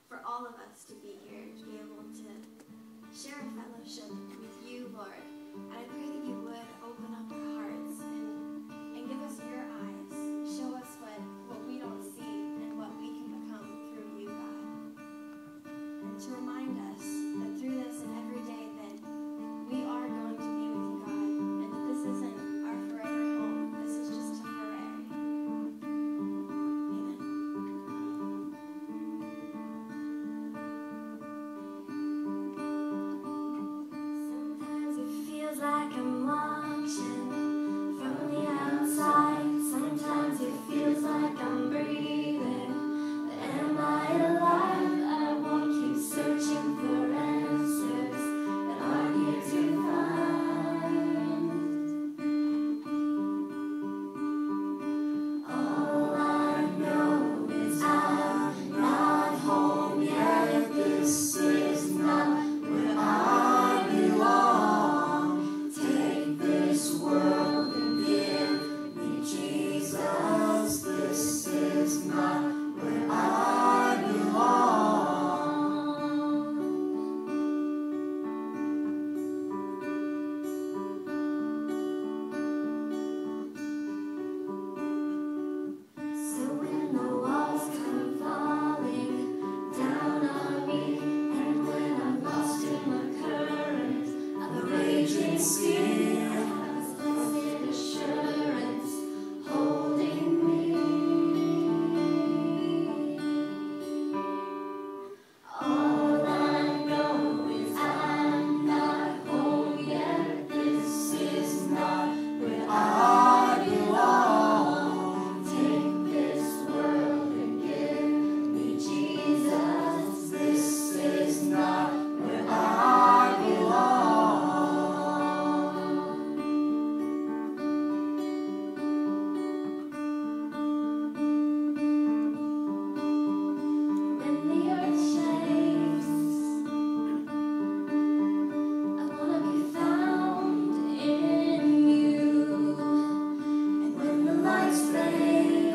for all of us to be here, to be able to share a fellowship with you, Lord. And I pray that you would open up our hearts and give us your eyes. Show us what we don't see and what we can become through you, God. And to remind us that through this and every day that we are going to be with you, God, and that this isn't our forever home. This is just temporary. Amen. Sometimes it feels like I'm watching from the outside. Sometimes it feels like I'm breathing. But am I alive? I won't keep searching for answers that aren't here to find. All I know is I'm not home yet. This is not where I belong. Take this world and give me Jesus. This is not where I belong. So when the walls come falling down on me, and when I'm lost in the current of a raging sea, I have this blessed assurance holding me. All I know is I'm not home yet. This is not where I belong. Take this world and give me Jesus. This is not where I belong. When the earth shakes, I wanna be found in you. And when the lights fade,